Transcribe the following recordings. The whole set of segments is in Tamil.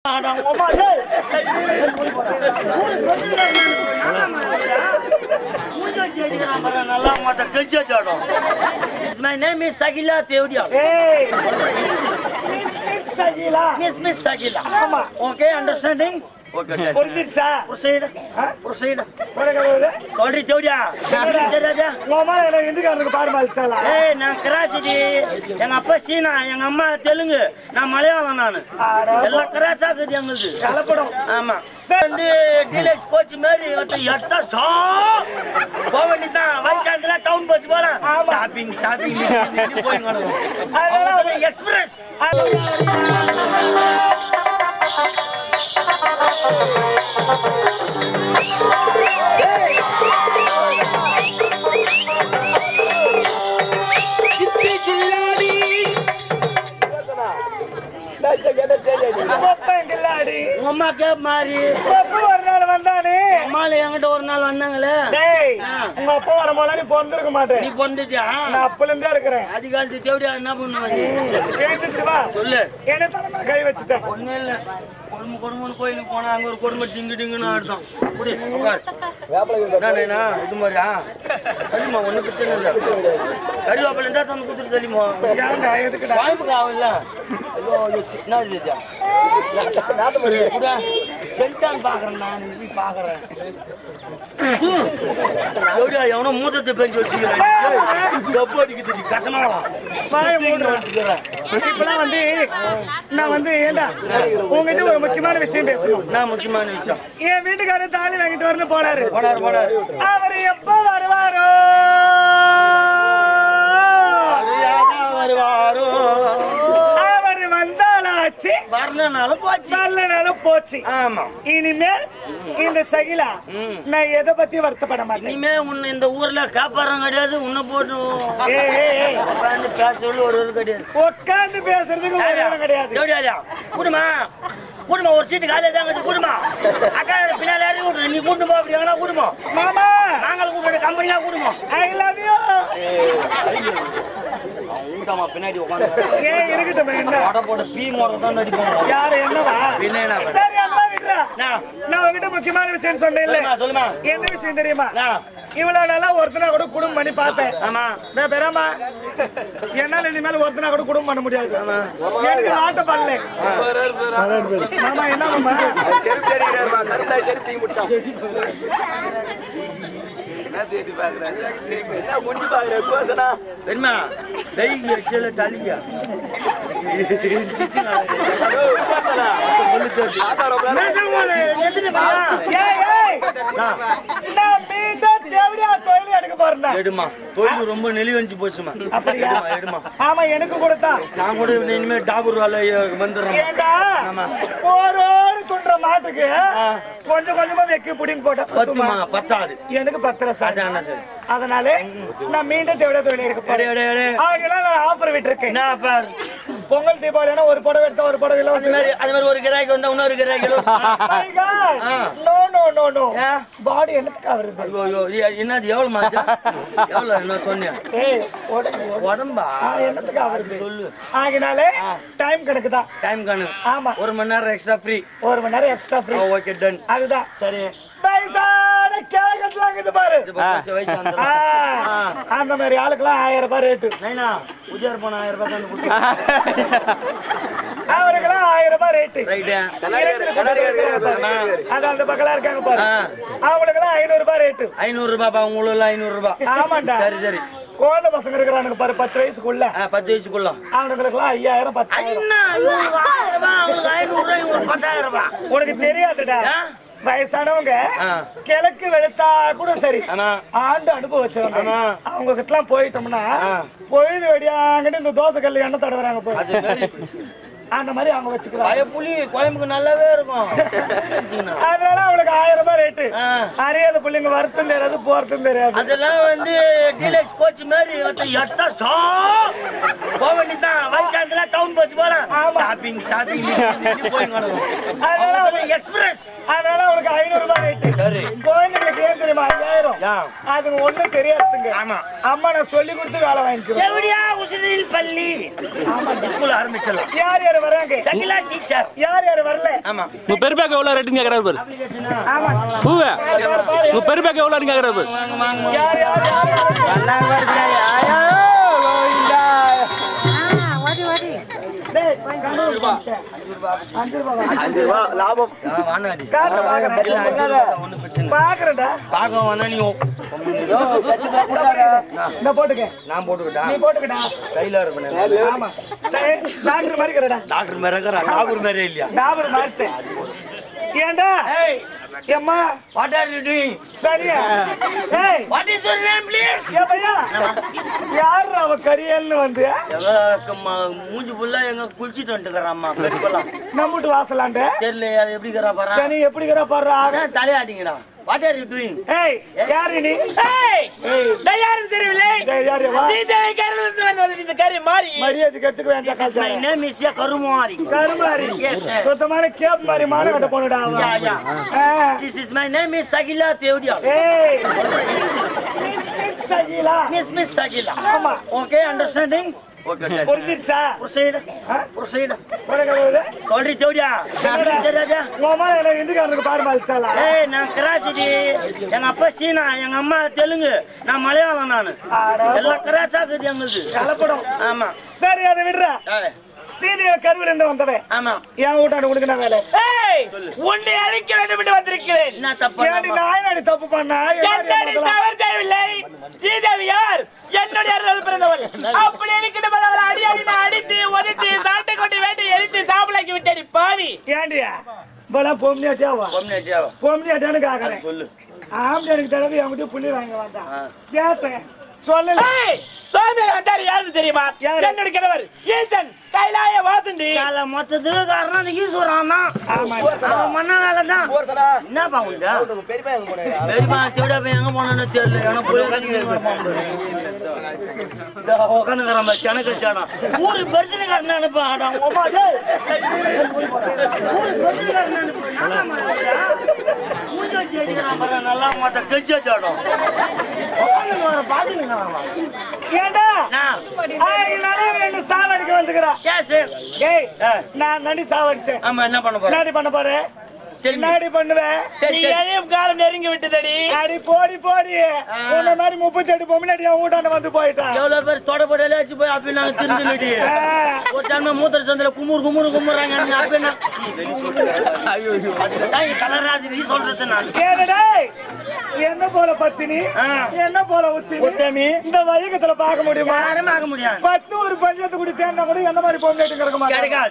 My name is Sagila Theodia. Hey, Sagila. Miss Sagila. Okay, understanding? Okay. Proceed. Proceed. Sorry, Theodia. Hey, na Krasidi. Yang apa sih na? Yang amma Telugu. Na Malayalam na. Ella Krasa ke yang itu. Ama. Sendi Dilex coach Mary atau yatta sah. Bawa ni ta. Vice Chancellor town bus bola. Stopping. Ini going on. Ada express. Mama ke mari. Papa orang mana? Mama le yang ada orang nang le. Hey, papa orang mana ni pondur ke mana? Ni pondur dia. Na apalem dia kerana. Adi kali tu dia na pun nama ni. Ini siapa? Solle. Ini tak mana gaya macam tu. Onel. Kormu koi kona anggur kormu ding na arda. Pudi, okar. Na itu mari ah. Kali mau onu kecil na. Kali apa lenda tu aku tu tadi mau. Jangan dah itu kena. Baik kau lah. Yo na dia. Na tu mari. Udah. Sentan pakai na ni pakai. Yo dia yang orang muda tu penjual sih lah. Double dikit di kasmalah. Baik muda. Iplah mandi. Na mandi enda. Orang itu orang mukiman விஷயம் பேசணும். நான் முக்கியமான விஷயம். என் வீட்டுக்காரர் தாலி வாங்கிட்டு வரணும் போனாரு. அவர் எப்ப வருவாரோ? அவர் வந்தாலாச்சு. வரலனாலும் போச்சு. ஆமா. இனிமேல் இந்த சகிலா நான் எதை பத்தி வருத்தப்பட மாட்டேன். இனிமே உன்னை இந்த ஊர்ல காப்பாறங்க கிடையாது. உன்னை போட்டு உட்காந்து பேச ஒரு கிடையாது. உட்காந்து பேசுறதுக்கு ஒரு இடம் கிடையாது. கூடுமா கூடுமா ஒரு சீட்டு காலையில தாங்க கூடுமா அக்கா பின்னால யாரையும் கூட்டு நீ கூட்டு போ அப்படி எங்கன்னா கூடுமா மாமா நாங்களும் கூட்டு கம்பெனியா கூடுமா ஐ லவ் யூ ஊட்டாமா பின்னாடி உட்காந்து ஏன் இருக்கட்டும் என்ன வட போட பீ மோர தான் அடிப்போம் யாரு என்னவா பின்னேனா சரி அம்மா விட்றா நான் உன்கிட்ட முக்கியமான விஷயம் சொன்னேன்ல சொல்லுமா என்ன விஷயம் தெரியுமா இவ்வளவு நாளா ஒருத்தனா கூட குடும்பம் பண்ணி பார்த்தேன் ஆமா நான் பெறாமா என்னால இனிமேல் ஒருத்தனா கூட குடும்பம் பண்ண முடியாது எனக்கு ஆட்ட பண்ணல மாமா என்ன மாமா செருப்பு தெரியுமா கரெக்டா செருப்பு தீ முடிச்சான் என்ன தேடி பாக்குறேன் என்ன முடி பாக்குறேன் கோசனா பெருமா டைங்க எச்சல தலியா சிச்சினா கோசனா சொல்லுது நான் எதுனே பா ஏய் நான் மீண்ட தேவடியா தொழில் எடுக்க போறேன் எடுமா தொழில் ரொம்ப நெளிவஞ்சி போச்சுமா அப்படியே எடுமா ஆமா எனக்கு கொடுத்தா நான் கூட இனிமே டாபூர் வால வந்துறேன் ஏண்டா ஆமா போறோடு சொல்ற மாட்டுக்கு கொஞ்சம் கொஞ்சமா வெக்கி புடிங்க போட்டா பத்துமா பத்தாது எனக்கு பத்தல சாதாரண சரி அதனால நான் மீண்டும் தேவடியா தொழில் எடுக்க போறேன் ஆகலாம் நான் ஆஃபர் விட்டுருக்கேன் என்ன ஆஃபர் பொங்கல் தீபாவளினா ஒரு புடவை எடுத்தா ஒரு புடவை இல்ல அது மாதிரி ஒரு கிராக்கி வந்தா இன்னொரு கிராக்கி my god no no no no body என்னத்துக்கு வருது ஐயோ என்னது எவ்வளவு மாச்சா எவ்வளவு என்ன சொன்னீங்க ஏய் உடம்பா என்னத்துக்கு வருது சொல்லு ஆகினால டைம் கணக்கு தான் டைம் கணக்கு ஆமா 1 மணி நேரம் எக்ஸ்ட்ரா ஃப்ரீ 1 மணி நேரம் எக்ஸ்ட்ரா ஃப்ரீ ஓகே டன் அதுதான் சரி பைசான கேக்கட்லாம் இது பாரு வயசு அந்த மாதிரி ஆளுக்குலாம் 1000 ரூபாய் ரேட் நைனா உஜார் போன 1000 ரூபாய் தான் கொடுத்து அவருக்குலாம் 1000 ரூபாய் ரேட் ரைட் அது அந்த பக்கலா இருக்காங்க பாரு அவங்களுக்குலாம் 500 ரூபாய் ரேட் 500 ரூபாய் உங்களுக்கு 500 ரூபாய் ஆமாண்டா சரி சரி கோல பசங்க இருக்கிறானுங்க பாரு 10 வயசுக்குள்ள 10 வயசுக்குள்ள அவங்களுக்குலாம் 5000 10000 என்ன இவங்க 1000 ரூபாய் அவங்களுக்கு 500 ரூபாய் இவங்களுக்கு 10000 ரூபாய் உனக்கு தெரியாதுடா வயசானவங்க கிழக்கு வெளுத்தா கூட சரி ஆண்டு அனுபவிச்சவங்க அவங்க கிட்ட எல்லாம் போயிட்டோம்னா பொழுது வெடியாங்கன்னு இந்த தோசை கல்லு எண்ணெய் தடவுறாங்க போய் அந்த மாதிரி அவங்க வச்சுக்கிறாங்க புளி குழம்புக்கு நல்லாவே இருக்கும் அதனால அவங்களுக்கு 1000 ரூபாய் ரேட்டு அறியாத பிள்ளைங்க வருத்தம் தெரியாது போறதும் தெரியாது அதெல்லாம் வந்து டீலக்ஸ் கோச் மாதிரி எட்டா போக வேண்டியதான் வைஸ் சான்சலர் டவுன் பஸ் போல ஸ்டாப்பிங் போய் அதனால எக்ஸ்பிரஸ் அதனால அவங்களுக்கு 500 ரூபாய் ரேட்டு சரி குழந்தைங்களுக்கு ஏன் தெரியுமா 5000 அது ஒண்ணும் தெரியாதுங்க ஆமா அம்மா நான் சொல்லி கொடுத்து வேலை வாங்கிக்கிறேன் எப்படியா உசிரில் பள்ளி ஸ்கூல் ஆரம்பிச்சிடலாம் யார் யார் யார் வராங்க? சகிலா டீச்சர். யார் வரல? ஆமா. உங்க பெருபாக்கு எவ்வளவு ரேட்டுன்னு கேக்குறாரு பாரு. ஆமா. பூவே. உங்க பெருபாக்கு எவ்வளவுன்னு கேக்குறாரு பாரு. யார் எல்லாம் வருது. ஆயா. வாடி. டேய், 5 ரூபாய் லாபம். வானாடி. காட்ட பாக்குறேன். ஒண்ணு பிரச்சனை. பாக்குறேன்டா. பாக்க வேணா நீ நான் போட்டுக்க. நான் போட்டுக்கிட்டா. நீ போட்டுக்கடா. ஸ்டைலா இருப்பேன். ஆமா. டாக்டர் மாதிரி இருக்கடா. டாக்டர் மேல இருக்கறா. டாக்டர் மேல இல்லையா? டாக்டர் மாதிரி. ஏண்டா? ஏய், அம்மா, what are you doing? சரியா? ஏய், What is your name, please? ஏ பையா. யார் அவ கரியல்னு வந்து? மூஞ்சி புல்லா எங்க குளிச்சிட்டு வந்துக்கறாம்மா கறிப்பலாம். நம்மட்டு வாசலாண்ட. தெரியல அது எப்படி கறா பாறா. சரி எப்படி கறா பாறா? தலையாடிங்கடா. What are you doing? ஏய், யாரு நீ? ஏய், நான் யாருன்னு தெரியவில்லை. டேய் யாரு வா? சீதேவி கருவிலிருந்து வந்து இந்த கறி மாறி. மரியாதை கத்துக்க வேண்டாம் This is my காசு. name is Karumari. Karumari. Yes, yes. சுத்தமான கேப் மாதிரி மான கட்ட போனுடா அவ. Yeah, yeah. This is my name is Sagila Theodia. ஏய். சகிலா. Miss Sagila. ஆமா. Okay, understanding? Okay. புரிஞ்சிருச்சா? Proceed. Proceed. போறங்க. Sorry Theodia. Theodia. மாமா எனக்கு இந்துக்காரனுக்கு பாரு மால்ச்சாலா. ஏய் நான் கிராசிடி. எங்க அப்பா சீனா, எங்க அம்மா தெலுங்கு, நான் மலையாளம் நானு. எல்லாம் கிராஸா இருக்குது எங்களுக்கு. கலப்படம். ஆமா. சரி அதை விடுறா. ஏய், ஸ்ரீதேவி கருவில இருந்து வந்தவன். ஆமா. என் வீட்டாண்டு உனக்கு என்ன வேலை? ஏய், உன்னை அழிக்க வேண்டும் என்று வந்திருக்கிறேன். என்ன தப்பு ஏன்டி நாயனாடி தப்பு பண்ணா? என்னடி தவறு தேவையில்லை. ஸ்ரீதேவி யார்? என்னுடைய அருள் பிறந்தவள். அப்படி இருக்கின்ற போது அவளை அடி அடித்து ஒதித்து சாட்டை கொண்டு வேட்டி எரித்து சாம்பலாக்கி விட்டடி பாவி. ஏண்டியா பல பொம்னியாட்டியாவா? பொம்னேட்டியாவா? பொம்னியாட்டியானு காக்கிறேன். சொல்லு. ஆம்பளைக்கு தடவை என்கிட்ட புள்ளி வாங்க வந்தான். கேட்டேன் சொல்லல. ஏய், சோமேர் வந்தாரு யாருன்னு தெரியுமா? யாரு? என்னுடைய கணவர் ஈசன் கைலாய வாசண்டி. கால மொத்தத்துக்கு காரணம் அந்த ஈஸ்வரன் தான். ஆமா. அவன் மண்ண வேலை தான். என்னப்பா உண்டா? பெரியமா தேடியா போய் எங்க போனோன்னு தெரியல. எனக்கு போய் உட்காந்துக்கிறோம் எனக்கு தேடம். ஊரு பெருத்தினக்காரன் அனுப்பா. நல்லா மொத்த கெடிச்சா தேடும். ஏண்டா சாவடிக்க வந்துக்கிறேன். ஏய், நான் நடி சாவடிச்சேன். ஆமா, என்ன பண்ண போற? என்னடி பண்ண போறேன்? என்னடி பண்ணுவேன்? நீ எதையும் காலம் நெருங்கி விட்டதடி. அடி போடி உன்ன மாதிரி 38 பொம்னாடி என் வீட்டாண்ட வந்து போயிட்டான். எவ்வளவு பேர் தொடப்படையில வச்சு போய் அப்படி நாங்க திருந்துட்டு ஒரு டைம் மூத்திர சந்தில குமுறாங்க அப்படின்னா கலராது நீ சொல்றது நான் ஏனடா என்ன போல பத்தினி என்ன போல உத்தமி இந்த வயகத்துல பார்க்க முடியுமா? யாரும் ஆக முடியாது. 10 ஒரு பஞ்சத்து குடி தேர்ந்தா கூட என்ன மாதிரி பொம்னாடி கிடக்க மாட்டாங்க. கிடைக்காது.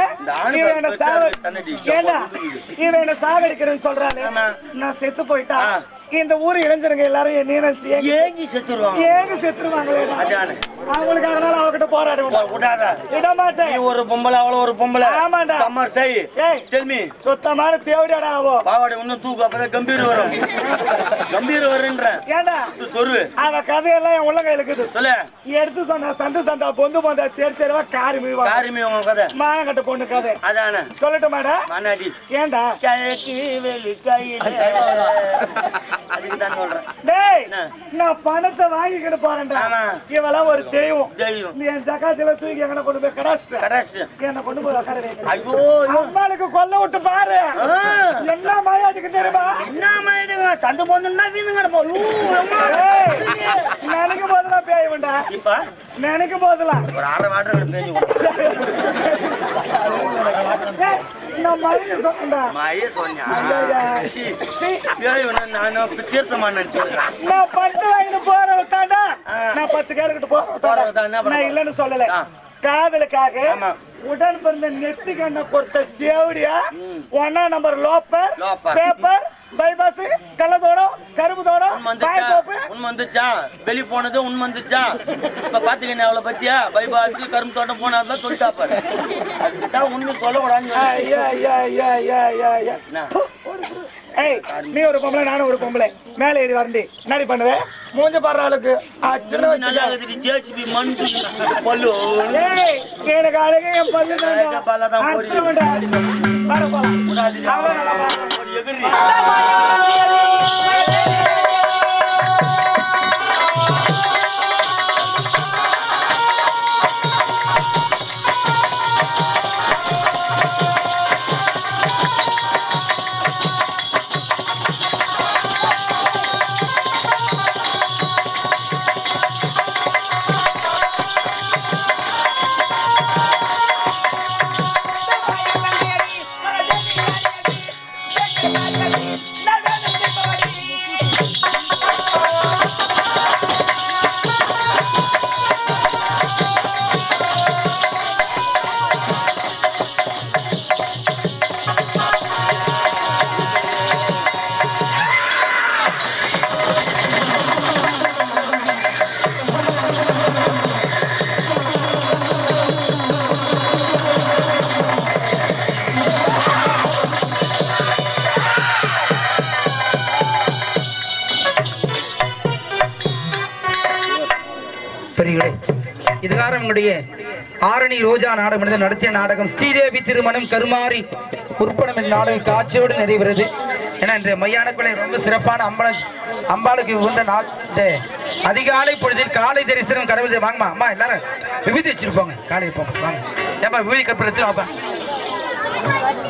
இவன் என்ன சாகடிக்கிறேன்னு சொல்றானே. நான் செத்து போயிட்டா இந்த ஊரு இளைஞருங்க எல்லாரும் என்ன நினைச்சு ஏங்கி செத்துருவாங்க. ஏங்கி செத்துருவாங்களே. அதானே அவங்களுக்கு அதனால அவகிட்ட போராடுவோம். விட மாட்டேன். நீ ஒரு பொம்பளை அவள ஒரு பொம்பளை. ஆமாண்டா. சம்மர் செய். Tell me. சுத்தமான தேவடியாடா ஆவோ. பாவாடை இன்னும் தூக்கு அப்பதான் கம்பீர் வரும். கம்பீர் வரும்ன்ற. ஏண்டா சொரு அவ கதையெல்லாம் என் உள்ளங்க இருக்குது. சொல்லு. எடுத்து சொன்னா சந்தா பொந்து பொந்தா தெருவா காரிமி உங்க கதை. மானங்கட்ட பொண்ணு கதை. அதானே சொல்லட்டுமாடா? மானாடி. ஏண்டா கிழக்கு வெளிக்கையில அதுக்கு தான் சொல்றேன். டேய் நான் பணத்தை வாங்கிக்கிட்டு போறேன்டா. இவெல்லாம் ஒரு தெய்வம். நீ என் ஜகாத்துல தூக்கி எங்கன கொண்டு போய் கடாஸ்ட் என்ன கொண்டு போய் உட்கார வைக்க. ஐயோ அம்மாளுக்கு கொல்ல விட்டு பாரு. என்ன மாயாட்டுக்கு தெரியுமா? என்ன மாயாட்டுங்க சந்து போந்துன்னா வீந்து கிடப்போம். நினைக்கும் போதெல்லாம் பேய் உண்டா? இப்ப நினைக்கும் போதெல்லாம் ஒரு 1/2 வாட்டர் பேஞ்சு நான் மயில சொன்னா மாயே சொன்னா நான் தீர்த்தமான சொல்றேன். நான் 10 வாங்கிட்டு போறவத்தாண்டா. நான் 10 கேரக்கிட்ட போறவத்தாண்டா. நான் இல்லன்னு சொல்லல. காதலுக்காக உடன் பிறந்த நெத்தி கண்ண கொடுத்த தேவடியா 1 நம்பர் லோப்பர் பேப்பர் பைபாஸ் கள்ளதோடம் கரும்புதோடம் உண்மை வந்துச்சா? வெளி போனது உண்மை வந்துச்சா? இப்ப பாத்தீங்கன்னா அவளை பத்தியா பைபாஸ் கரும்பு தோட்டம் போனாதான் சொல்லிட்டா பாரு. அதுக்குதான் உண்மை சொல்லக்கூடாது. ஏய் நீ ஒரு பொம்பளை நானும் ஒரு பொம்பளை மேல ஏறி வரண்டி என்னடி பண்ணுவேன்? மூஞ்ச பாடுற ஆளுக்கு நல்லா இருக்குது. ஜேசிபி மண்டு பல்லு. ஏய் எனக்கு அழகே என் பல்லு தான் பல்லதான் போடி வர போலாம். எதிரி நம்முடைய ஆரணி ரோஜா நாடகம் நடத்திய நாடகம் ஸ்ரீதேவி திருமணம் கருமாரி உற்பணம் என்ற நாடகம் காட்சியோடு நிறைவுறது. ஏன்னா இந்த மையானக்குள்ளே ரொம்ப சிறப்பான அம்பாளுக்கு உகந்த நாள். இந்த அதிகாலை பொழுதில் காலை தரிசனம் கடவுள் வாங்கம்மா அம்மா எல்லாரும் விபூதி வச்சிருப்போங்க. காலை இருப்போம் வாங்க ஏமா விபூதி கற்பனை வச்சு வாப்பா.